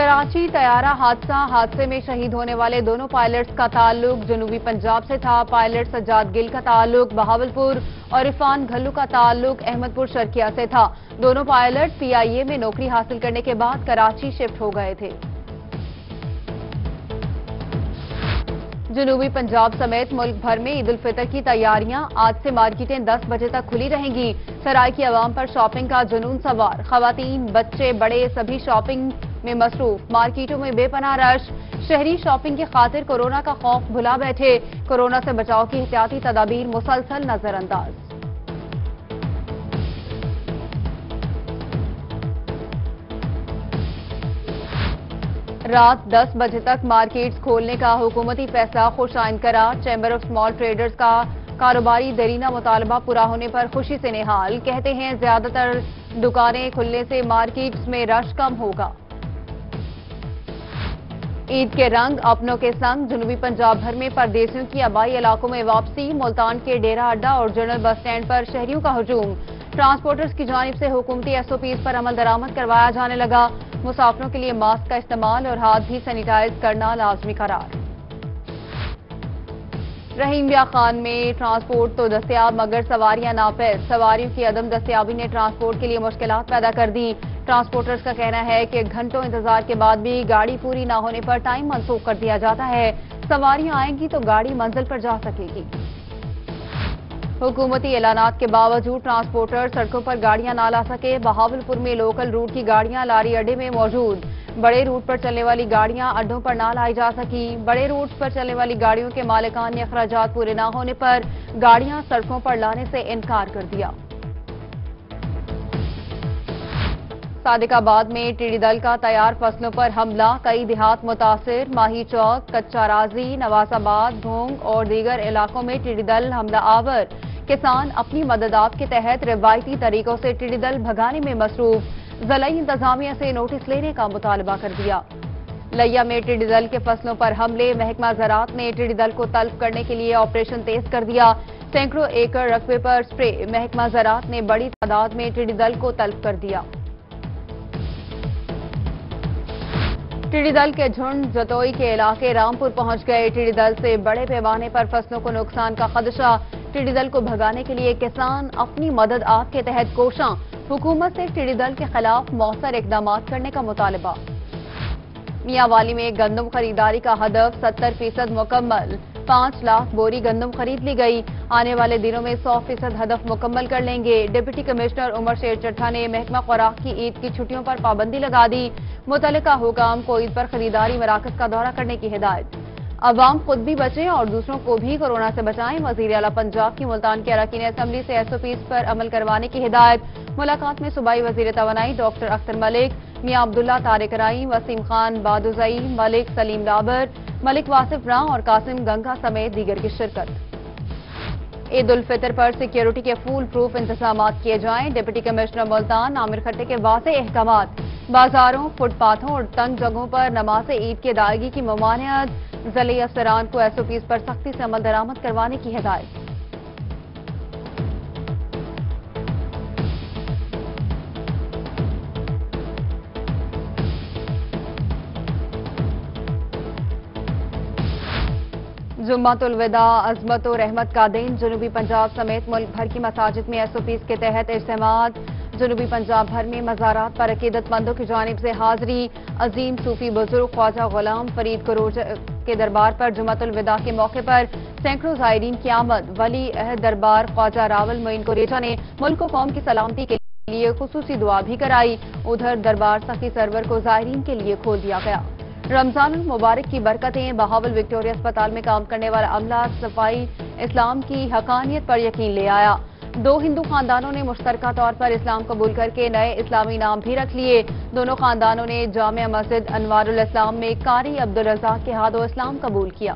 कराची तैयारा हादसे में शहीद होने वाले दोनों पायलट्स का ताल्लुक जनूबी पंजाब से था। पायलट सज्जाद गिल का ताल्लुक बहावलपुर और इरफान घल्लू का ताल्लुक अहमदपुर शर्किया से था। दोनों पायलट PIA में नौकरी हासिल करने के बाद कराची शिफ्ट हो गए थे। जनूबी पंजाब समेत मुल्क भर में ईद उल फितर की तैयारियां। आज से मार्केटें 10 बजे तक खुली रहेंगी। सराय की आवाम पर शॉपिंग का जुनून सवार। खवातीन, बच्चे, बड़े सभी शॉपिंग में मसरूफ। मार्केटों में बेपनाह रश। शहरी शॉपिंग की खातिर कोरोना का खौफ भुला बैठे। कोरोना से बचाव की एहतियाती तदाबीर मुसलसल नजरअंदाज। रात 10 बजे तक मार्केट्स खोलने का हुकूमती फैसला खुशाइन करार। चैम्बर ऑफ स्मॉल ट्रेडर्स का कारोबारी देरीना मुतालबा पूरा होने पर खुशी से निहाल। कहते हैं ज्यादातर दुकानें खुलने से मार्केट्स में रश कम होगा। ईद के रंग अपनों के संग। जनूबी पंजाब भर में परदेसियों की आबाई इलाकों में वापसी। मुल्तान के डेरा अड्डा और जनरल बस स्टैंड पर शहरियों का हुजूम। ट्रांसपोर्टर्स की जानिब से हुकूमती SOPs पर अमल दरामद करवाया जाने लगा। मुसाफिरों के लिए मास्क का इस्तेमाल और हाथ भी सैनिटाइज करना लाजमी करार। रहीम बिया खान में ट्रांसपोर्ट तो दस्तयाब मगर सवारियां नापैद। सवारियों की अदम दस्तयाबी ने ट्रांसपोर्ट के लिए मुश्किलात पैदा कर दी। ट्रांसपोर्टर्स का कहना है कि घंटों इंतजार के बाद भी गाड़ी पूरी ना होने पर टाइम मनसूख कर दिया जाता है। सवारियां आएंगी तो गाड़ी मंजिल पर जा सकेगी। हुकूमती ऐलानात के बावजूद ट्रांसपोर्टर सड़कों पर गाड़ियां ना ला सके। बहावलपुर में लोकल रूट की गाड़ियां लारी अड्डे में मौजूद। बड़े रूट पर चलने वाली गाड़ियां अड्डों पर ना लाई जा सकी। बड़े रूट पर चलने वाली गाड़ियों के मालिकान ने अखराजात पूरे ना होने पर गाड़ियां सड़कों पर लाने से इनकार कर दिया। सादिकाबाद में टिड्डी दल का तैयार फसलों पर हमला। कई देहात मुतासिर। माही चौक, कच्चा राजी, नवासाबाद, ढोंग और दीगर इलाकों में टिड्डी दल हमला आवर। किसान अपनी मददात के तहत रिवायती तरीकों से टिड्डी दल भगाने में मसरूफ। ज़िलाई इंतजामिया से नोटिस लेने का मुतालबा कर दिया। लिया में टिड्डी दल के फसलों पर हमले। महकमा ज़राअत ने टिड्डी दल को तल्फ करने के लिए ऑपरेशन तेज कर दिया। सैकड़ों एकड़ रकबे पर स्प्रे। महकमा ज़राअत ने बड़ी तादाद में टिड्डी दल को तल्फ कर दिया। टिड्डी दल के झुंड जतोई के इलाके रामपुर पहुंच गए। टिड्डी दल से बड़े पैमाने पर फसलों को नुकसान का खदशा। टिड्डी दल को भगाने के लिए किसान अपनी मदद आप के तहत कोशां। हुकूमत से टिड्डी दल के खिलाफ मौसर इकदाम करने का मुतालबा। मियांवाली में गंदम खरीदारी का हदफ 70% मुकम्मल। 5 लाख बोरी गंदम खरीद ली गई। आने वाले दिनों में 100% हदफ मुकम्मल कर लेंगे। डिप्टी कमिश्नर उमर शेर चट्ठा ने महकमा खुराक की ईद की छुट्टियों पर पाबंदी लगा दी। मुतल्लिका हुकाम को ईद पर खरीदारी मराकज का दौरा करने की हिदायत। अवाम खुद भी बचें और दूसरों को भी कोरोना से बचाएं। वजीर आला पंजाब की मुल्तान के अरकान असम्बली से SOPs पर अमल करवाने की हिदायत। मुलाकात में सूबाई वजीर तवानाई डॉक्टर अख्तर मलिक, मियां अब्दुल्ला तारिक राई, वसीम खान बादुजई, मलिक सलीम लाबर, मलिक वासिफ रां और कासिम गंगा समेत दीगर की शिरकत। ईद उल फितर पर सिक्योरिटी के फूल प्रूफ इंतजाम किए जाएं। डिप्टी कमिश्नर मुल्तान आमिर खट्टे के वाज़ेह अहकामात। बाजारों, फुटपाथों और तंग जगहों पर नमाज ईद की अदायगी की ममानियत। ज़िले अफसरान को SOPs पर सख्ती से अमल दरामद करवाने की हिदायत। जुम्मतुल विदा अज़मत और रहमत का दिन। जनूबी पंजाब समेत मुल्क भर की मसाजिद में SOPs के तहत इज्तिमात। जनूबी पंजाब भर में मज़ारात पर अकीदतमंदों की जानिब से हाजिरी। अजीम सूफी बुजुर्ग ख्वाजा गुलाम फरीद कुरोज के दरबार पर जुम्मतुल विदा के मौके पर सैकड़ों ज़ायरीन की आमद। वली अहद दरबार ख्वाजा रावल मोइन कुरेजा ने मुल्क कौम की सलामती के लिए खुसूसी दुआ भी कराई। उधर दरबार सखी सरवर को ज़ायरीन के लिए खोल दिया गया। रमजान मुबारक की बरकतें। बहावल विक्टोरिया अस्पताल में काम करने वाला अमला सफाई इस्लाम की हकानियत पर यकीन ले आया। 2 हिंदू खानदानों ने मुश्तरका तौर पर इस्लाम कबूल करके नए इस्लामी नाम भी रख लिए। दोनों खानदानों ने जामिया मस्जिद अनवारुल इस्लाम में कारी अब्दुल रज़ाक के हाथों इस्लाम कबूल किया।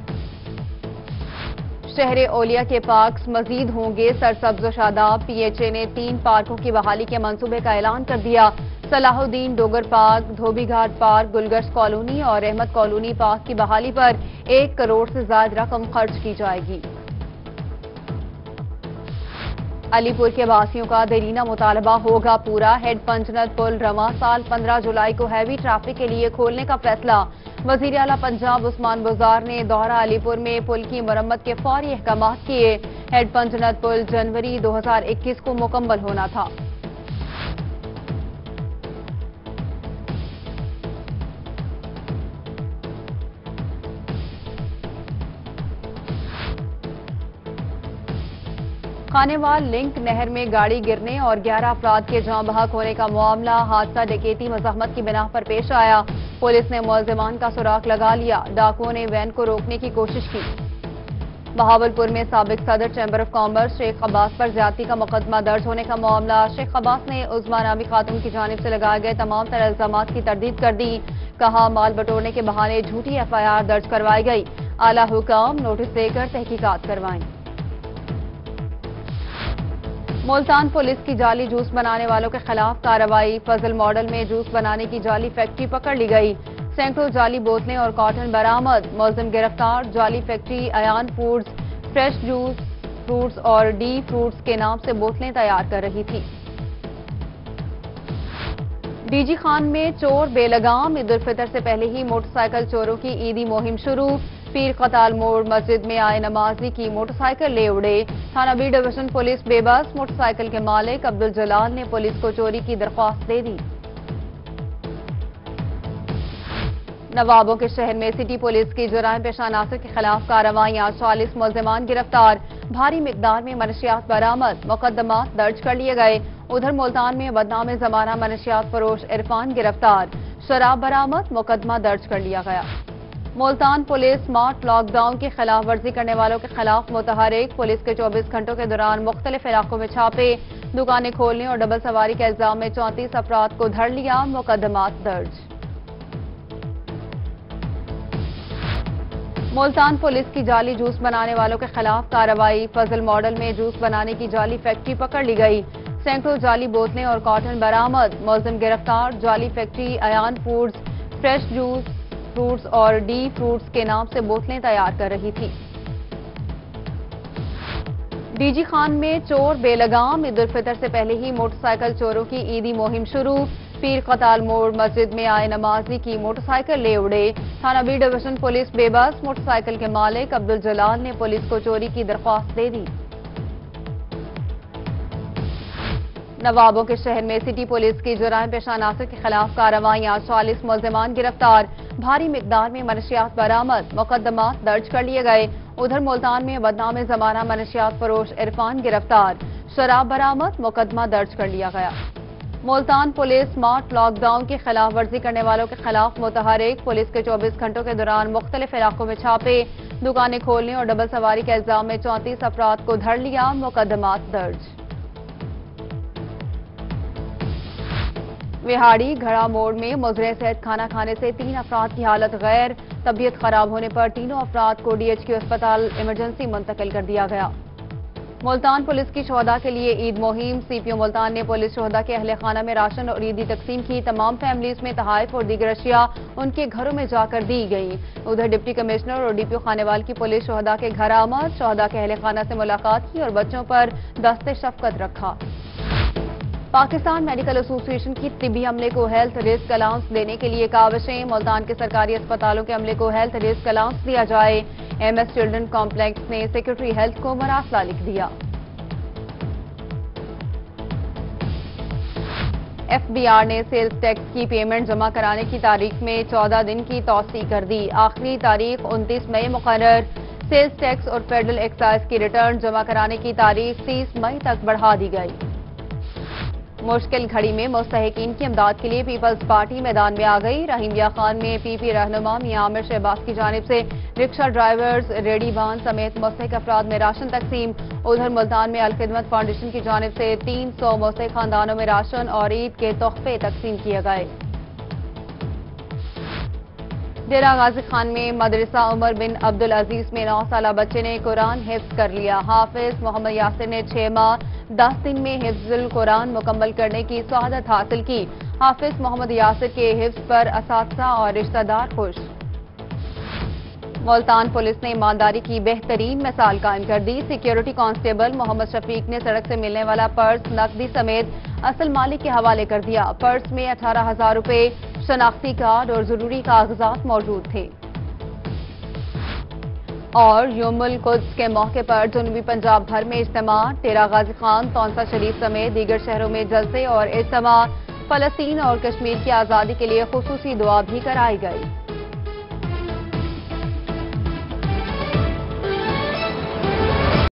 शहर ओलिया के पार्क्स मजीद होंगे सरसब्ज व शादाब। PHA ने 3 पार्कों की बहाली के मंसूबे का ऐलान कर दिया। Salahuddin Dogar park, Dhobi Ghat park, Gulgasht colony और रहमत कॉलोनी पार्क की बहाली पर 1 करोड़ से ज्यादा रकम खर्च की जाएगी। علی پور کے باسیوں کا دیرینہ مطالبہ ہوگا پورا۔ ہیڈ پنجنت پل رواں سال 15 جولائی کو ہیوی ٹریفک کے لیے کھولنے کا فیصلہ۔ وزیر اعلیٰ پنجاب عثمان بزدار نے دورہ علی پور میں پل کی مرمت کے فوری احکامات کیے۔ ہیڈ پنجنت پل جنوری 2021 کو مکمل ہونا تھا۔ خانیوال لنک نہر میں گاڑی گرنے اور 11 افراد کے جاں بحق ہونے کا معاملہ حادثہ ڈکیتی مزاحمت کی بنا پر پیش آیا۔ پولیس نے ملزمان کا سراغ لگا لیا۔ ڈاکوؤں نے وین کو روکنے کی کوشش کی۔ بہاولپور میں سابق صدر چیمبر آف کامرس شیخ عباس پر زیادتی کا مقدمہ درج ہونے کا معاملہ۔ شیخ عباس نے عظما نامی خاتون کی جانب سے لگائے گئے تمام تر الزامات کی تردید کر دی۔ کہا مال بٹورنے کے بہانے جھوٹی FIR درج کروائی گئی۔ اعلیٰ حکام نوٹس دے کر تحقیقات کروائیں۔ ملتان پولیس کی جعلی جوس بنانے والوں کے خلاف کارروائی۔ فضل ماڈل میں جوس بنانے کی جعلی فیکٹری پکڑ لی گئی۔ سینکڑوں جعلی بوتلیں اور کارٹن برآمد۔ ملزم گرفتار۔ جعلی factory Ayan foods fresh juice fruits اور ڈی فروٹس کے نام سے بوتلیں تیار کر رہی تھی۔ ڈی جی خان میں چور بے لگام۔ عید الفطر سے پہلے ہی موٹر سائیکل چوروں کی عیدی مہم شروع۔ پیر قتال موڑ مسجد میں آئے نمازی کی موٹر سائیکل لے اڑے۔ تھانہ بی ڈویژن پولیس بے بس۔ موٹر سائیکل کے مالک عبدالجلال نے پولیس کو چوری کی درخواست دے دی۔ نوابوں کے شہر میں سٹی پولیس کی جرائم پیشہ عناصر کے خلاف کارروائیاں۔ 40 ملزمان گرفتار۔ بھاری مقدار میں منشیات برآمد۔ مقدمات درج کر لیے گئے۔ ادھر ملتان میں بدنام زمانہ منشیات فروش عرفان گرفتار۔ شراب برآمد۔ مقدمہ درج کر لیا گیا۔ Multan police smart lockdown کی خلاف ورزی کرنے والوں کے خلاف متحرک۔ پولیس کے 24 گھنٹوں کے دوران مختلف علاقوں میں چھاپے۔ دکانیں کھولنے اور ڈبل سواری کے الزام میں 34 افراد کو دھر لیا۔ مقدمات درج۔ ملتان پولیس کی جعلی جوس بنانے والوں کے خلاف کارروائی۔ فضل ماڈل میں جوس بنانے کی جعلی فیکٹری پکڑ لی گئی۔ سینکڑوں جعلی بوتلیں اور کارٹن برآمد۔ ملزم گرفتار۔ جعلی factory Ayan foods fresh juice fruits اور ڈی فروٹس کے نام سے بوتلیں تیار کر رہی تھی۔ ڈی جی خان میں چور بے لگام۔ عید الفطر سے پہلے ہی موٹر سائیکل چوروں کی عیدی مہم شروع۔ پیر قتال موڑ مسجد میں آئے نمازی کی موٹر سائیکل لے اڑے۔ تھانہ بی ڈویژن پولیس بے بس۔ موٹر سائیکل کے مالک عبدالجلال نے پولیس کو چوری کی درخواست دے دی۔ نوابوں کے شہر میں سٹی پولیس کی جرائم پیشہ عناصر کے خلاف کارروائیاں۔ 40 ملزمان گرفتار۔ بھاری مقدار میں منشیات برآمد۔ مقدمات درج کر لیے گئے۔ ادھر ملتان میں بدنام زمانہ منشیات فروش عرفان گرفتار۔ شراب برآمد۔ مقدمہ درج کر لیا گیا۔ Multan police smart lockdown کی خلاف ورزی کرنے والوں کے خلاف متحرک۔ پولیس کے 24 گھنٹوں کے دوران مختلف علاقوں میں چھاپے۔ دکانیں کھولنے اور ڈبل سواری کے الزام میں 34 افراد کو دھر لیا۔ مقدمات درج۔ وہاڑی گھڑا موڑ میں مزرعہ صحت کھانا کھانے سے 3 افراد کی حالت غیر۔ طبیعت خراب ہونے پر تینوں افراد کو DHQ اسپتال ایمرجنسی منتقل کر دیا گیا۔ ملتان پولیس کی شہداء کے لیے عید مہم۔ CPO ملتان نے پولیس شہداء کے اہل خانہ میں راشن اور عیدی تقسیم کی۔ تمام فیملیز میں تحائف اور دیگر اشیاء ان کے گھروں میں جا کر دی گئیں۔ ادھر ڈپٹی کمشنر اور DPO خانیوال کی پولیس شہداء کے گھر آمد۔ شہداء کے اہل خانہ سے ملاقات کی اور بچوں پر دست شفقت رکھا۔ پاکستان میڈیکل ایسوسی ایشن کی طبی عملے کو ہیلتھ رسک الاؤنس دینے کے لیے کاوشیں۔ ملتان کے سرکاری اسپتالوں کے عملے کو ہیلتھ رسک الاؤنس دیا جائے۔ MS چلڈرن کمپلیکس نے سیکرٹری ہیلتھ کو مراسلہ لکھ دیا۔ FBR نے سیلز ٹیکس کی پیمنٹ جمع کرانے کی تاریخ میں 14 دن کی توسیع کر دی۔ آخری تاریخ 29 مئی مقرر۔ سیلز ٹیکس اور فیڈرل ایکسائز کی ریٹرن جمع کرانے کی تاریخ 30 مئی تک بڑھا دی گئی۔ مشکل گھڑی میں مستحقین کی امداد کے لیے پیپلز پارٹی میدان میں آ گئی۔ رحیمیہ خان میں PP رہنما میاں عامر شہباز کی جانب سے رکشہ ڈرائیورز، ریڈی وان سمیت مستحق افراد میں راشن تقسیم۔ ادھر ملتان میں الخدمت فاؤنڈیشن کی جانب سے 300 مستحق خاندانوں میں راشن اور عید کے تحفے تقسیم کیے گئے۔ ڈیرہ غازی خان میں مدرسہ عمر بن عبدالعزیز میں 9 سالہ بچے نے قرآن حفظ کر لیا۔ حافظ محمد یاسر نے 6 ماہ 10 دن میں حفظ القرآن مکمل کرنے کی سعادت حاصل کی۔ حافظ محمد یاسر کے حفظ پر اساتذہ اور رشتہ دار خوش۔ ملتان پولیس نے ایمانداری کی بہترین مثال قائم کر دی۔ سیکیورٹی کانسٹیبل محمد شفیق نے سڑک سے ملنے والا پرس نقدی سمیت اصل مالک کے حوالے کر دیا۔ پرس میں 18,000 روپے، شناختی کارڈ اور ضروری کاغذات موجود تھے۔ اور یوم القدس کے موقع پر جنوبی پنجاب بھر میں اجتماع، ڈیرہ غازی خان، تونسا شریف سمیت دیگر شہروں میں جلسے اور اجتماع۔ فلسطین اور کشمیر کی آزادی کے لیے خصوصی دعا بھی کرائی گئی۔